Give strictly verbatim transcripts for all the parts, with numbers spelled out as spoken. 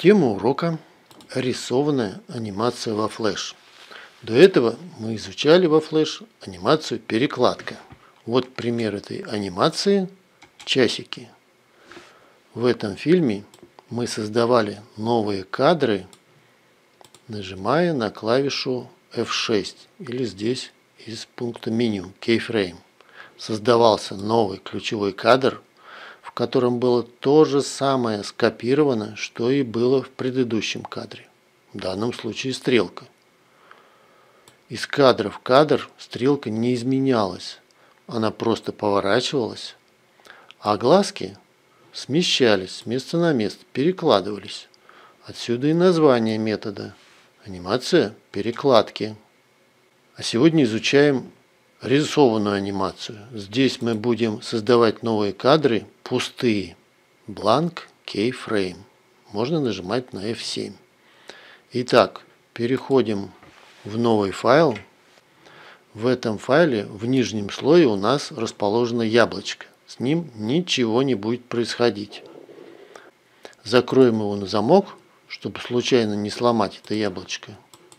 Тема урока – рисованная анимация во Flash. До этого мы изучали во Flash анимацию перекладка. Вот пример этой анимации – часики. В этом фильме мы создавали новые кадры, нажимая на клавишу эф шесть или здесь из пункта меню Keyframe. Создавался новый ключевой кадр, в котором было то же самое скопировано, что и было в предыдущем кадре. В данном случае стрелка. Из кадра в кадр стрелка не изменялась, она просто поворачивалась, а глазки смещались с места на место, перекладывались. Отсюда и название метода – анимация перекладки. А сегодня изучаем рисованную анимацию. Здесь мы будем создавать новые кадры пустые. Blank Keyframe. Можно нажимать на эф семь. Итак, переходим в новый файл. В этом файле в нижнем слое у нас расположено яблочко. С ним ничего не будет происходить. Закроем его на замок, чтобы случайно не сломать это яблочко.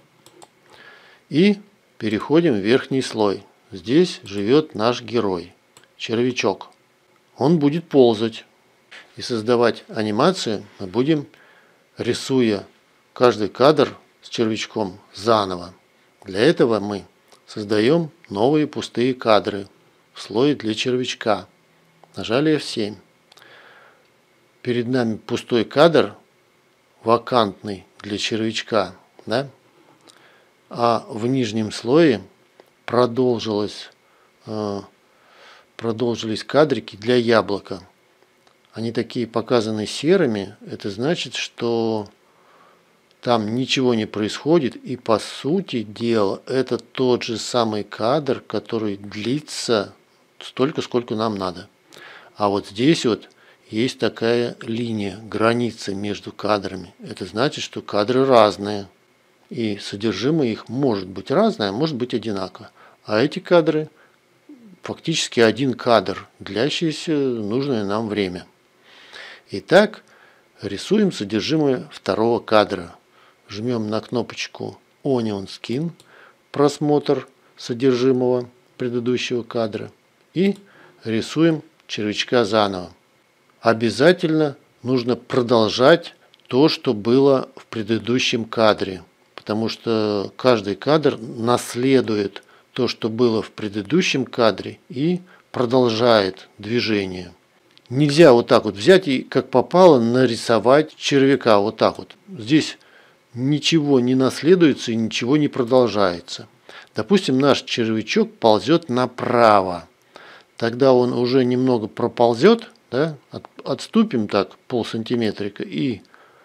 И переходим в верхний слой. Здесь живет наш герой, червячок. Он будет ползать. И создавать анимацию мы будем, рисуя каждый кадр с червячком заново. Для этого мы создаем новые пустые кадры в слое для червячка. Нажали эф семь. Перед нами пустой кадр, вакантный для червячка, да? А в нижнем слое продолжилось, э, продолжились кадрики для яблока. Они такие показаны серыми. Это значит, что там ничего не происходит. И по сути дела это тот же самый кадр, который длится столько, сколько нам надо. А вот здесь вот есть такая линия, граница между кадрами. Это значит, что кадры разные. И содержимое их может быть разное, а может быть одинаково. А эти кадры фактически один кадр, длящийся нужное нам время. Итак, рисуем содержимое второго кадра. Жмем на кнопочку Onion Skin, просмотр содержимого предыдущего кадра. И рисуем червячка заново. Обязательно нужно продолжать то, что было в предыдущем кадре. Потому что каждый кадр наследует то, что было в предыдущем кадре, и продолжает движение. Нельзя вот так вот взять и как попало нарисовать червяка вот так вот. Здесь ничего не наследуется и ничего не продолжается. Допустим, наш червячок ползет направо. Тогда он уже немного проползет, да? Отступим так полсантиметрика и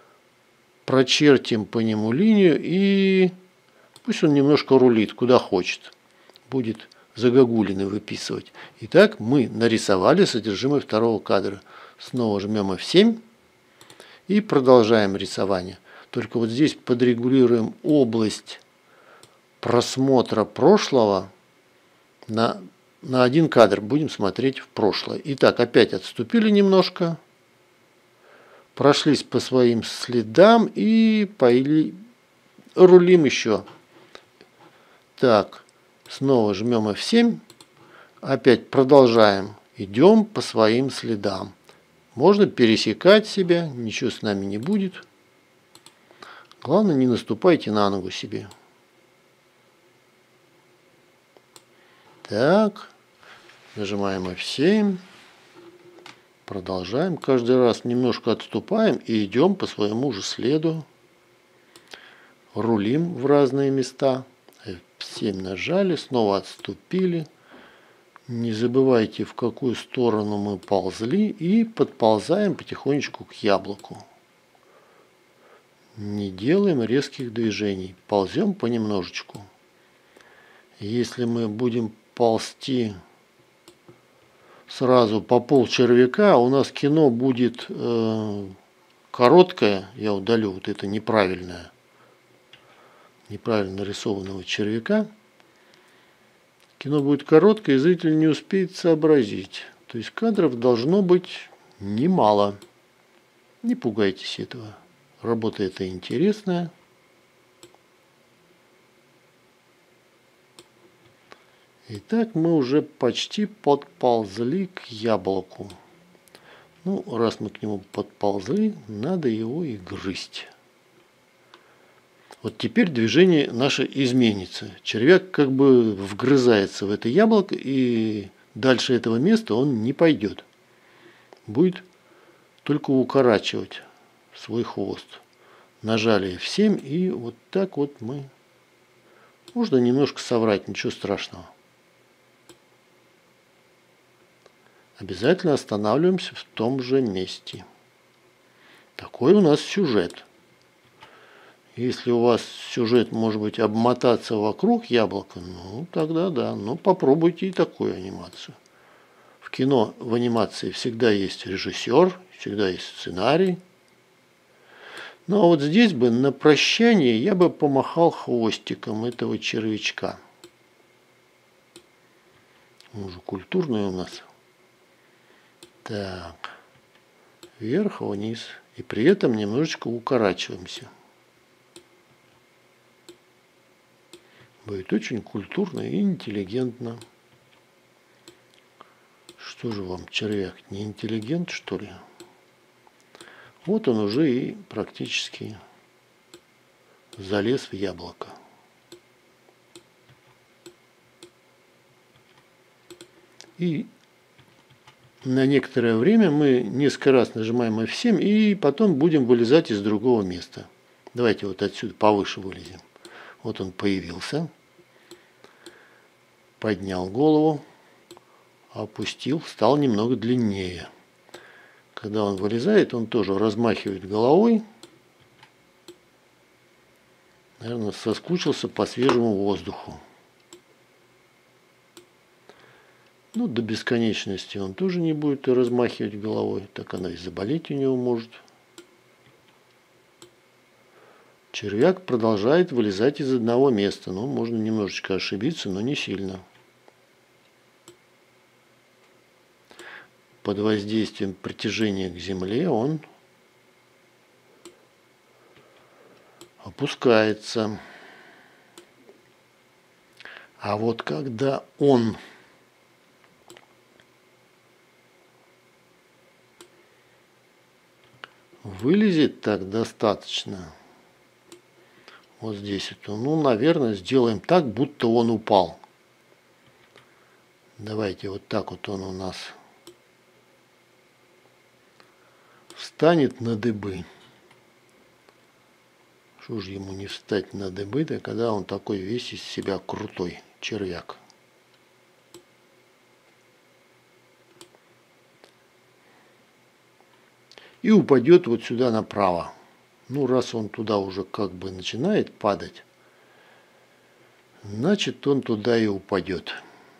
прочертим по нему линию, и пусть он немножко рулит, куда хочет. Будет загогулины выписывать. Итак, мы нарисовали содержимое второго кадра. Снова жмем эф семь и продолжаем рисование. Только вот здесь подрегулируем область просмотра прошлого на, на один кадр. Будем смотреть в прошлое. Итак, опять отступили немножко. Прошлись по своим следам и поили, рулим еще. Так, снова жмем эф семь. Опять продолжаем. Идем по своим следам. Можно пересекать себя, ничего с нами не будет. Главное, не наступайте на ногу себе. Так, нажимаем эф семь. Продолжаем. Каждый раз немножко отступаем и идем по своему же следу. Рулим в разные места. эф семь нажали, снова отступили. Не забывайте, в какую сторону мы ползли. И подползаем потихонечку к яблоку. Не делаем резких движений. Ползем понемножечку. Если мы будем ползти сразу по пол червяка, у нас кино будет э, короткое. Я удалю вот это неправильное, неправильно нарисованного червяка. Кино будет короткое, и зритель не успеет сообразить. То есть кадров должно быть немало. Не пугайтесь этого. Работа эта интересная. Итак, мы уже почти подползли к яблоку. Ну, раз мы к нему подползли, надо его и грызть. Вот теперь движение наше изменится. Червяк как бы вгрызается в это яблоко, и дальше этого места он не пойдет. Будет только укорачивать свой хвост. Нажали эф семь, и вот так вот мы... Можно немножко соврать, ничего страшного. Обязательно останавливаемся в том же месте. Такой у нас сюжет. Если у вас сюжет может быть обмотаться вокруг яблока, ну тогда да, ну попробуйте и такую анимацию. В кино в анимации всегда есть режиссер, всегда есть сценарий. Ну а вот здесь бы на прощание я бы помахал хвостиком этого червячка. Он уже культурный у нас. Так, вверх-вниз. И при этом немножечко укорачиваемся. Будет очень культурно и интеллигентно. Что же вам, червяк, не интеллигент, что ли? Вот он уже и практически залез в яблоко. И на некоторое время мы несколько раз нажимаем эф семь и потом будем вылезать из другого места. Давайте вот отсюда повыше вылезем. Вот он появился. Поднял голову, опустил, стал немного длиннее. Когда он вылезает, он тоже размахивает головой. Наверное, соскучился по свежему воздуху. Ну, до бесконечности он тоже не будет размахивать головой. Так она и заболеть у него может. Червяк продолжает вылезать из одного места. Ну, можно немножечко ошибиться, но не сильно. Под воздействием притяжения к земле он опускается. А вот когда он вылезет так достаточно, вот здесь это, ну, наверное, сделаем так, будто он упал. Давайте вот так вот он у нас встанет на дыбы. Что же ему не встать на дыбы-то, когда он такой весь из себя крутой червяк. И упадет вот сюда направо. Ну, раз он туда уже как бы начинает падать, значит, он туда и упадет.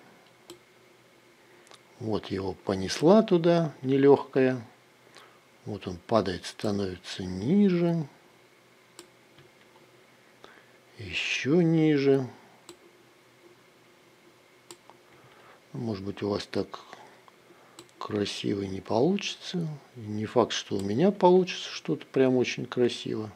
Вот его понесла туда, нелегкая. Вот он падает, становится ниже. Еще ниже. Может быть, у вас так красиво не получится. Не факт, что у меня получится что-то прям очень красиво.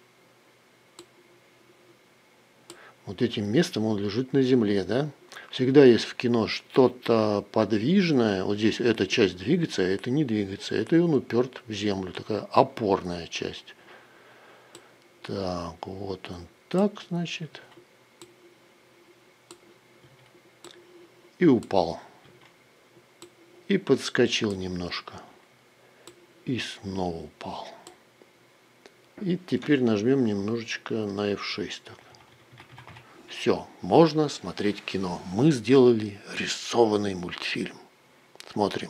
Вот этим местом он лежит на земле, да? Всегда есть в кино что-то подвижное. Вот здесь эта часть двигается, а это не двигается. Это и он уперт в землю. Такая опорная часть. Так, вот он так, значит. И упал. И подскочил немножко. И снова упал. И теперь нажмем немножечко на эф шесть. Так. Все, можно смотреть кино. Мы сделали рисованный мультфильм. Смотрим.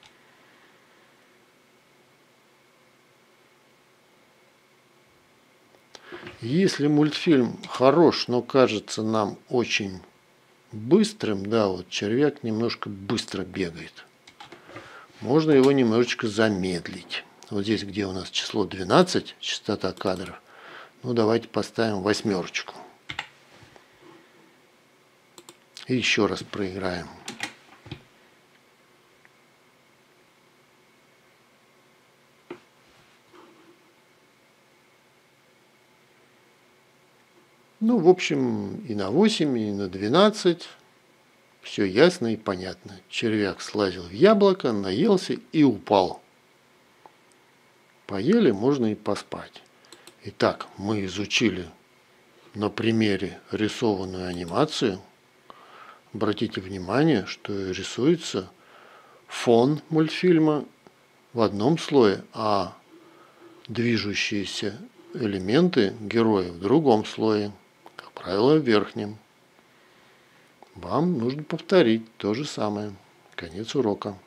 Если мультфильм хорош, но кажется нам очень быстрым, да, вот червяк немножко быстро бегает. Можно его немножечко замедлить. Вот здесь, где у нас число двенадцать, частота кадров, ну давайте поставим восьмерочку. И еще раз проиграем. Ну, в общем, и на восемь, и на двенадцать. Все ясно и понятно. Червяк слазил в яблоко, наелся и упал. Поели, можно и поспать. Итак, мы изучили на примере рисованную анимацию. Обратите внимание, что рисуется фон мультфильма в одном слое, а движущиеся элементы героя в другом слое, как правило, в верхнем. Вам нужно повторить то же самое. Конец урока.